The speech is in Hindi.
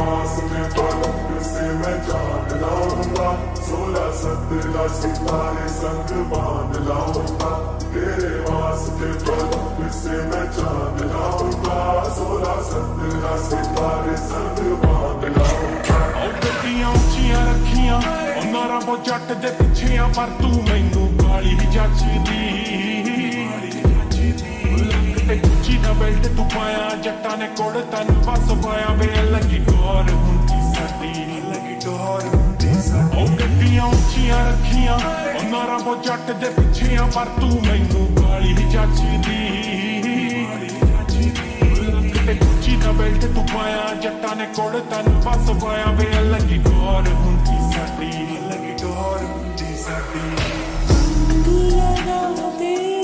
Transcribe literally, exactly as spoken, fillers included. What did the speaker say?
पास में पलक से मैं चांद लाऊंगा, सोलह सत्रह सितारे संग बांध लाऊंगा। तेरे वास्ते पलक से मैं चांद लाऊंगा, सोलह सत्रह सितारे संग बांध लाऊंगा। गड्डियां उच्चियां रखियां उन्हां रब जट दे पिछे आ, पर तू मैनू काली जचदी। गुच्ची दा बेल्ट तू पाया, जट्टां ने कोड़ तन बस पाया। वे लगी डोर हुंदी साडी, लगी डोर हुंदी साडी। ओ गड्डियां उच्चियां रखियां उन्हां रब जट दे पिछे आ, पर तू मैनू काली जचदी। गुच्ची दा बेल्ट तू पाया, जट्टां ने कोड़ तन बस पाया। वे लगी डोर हुंदी साडी, लगी डोर हुंदी साडी।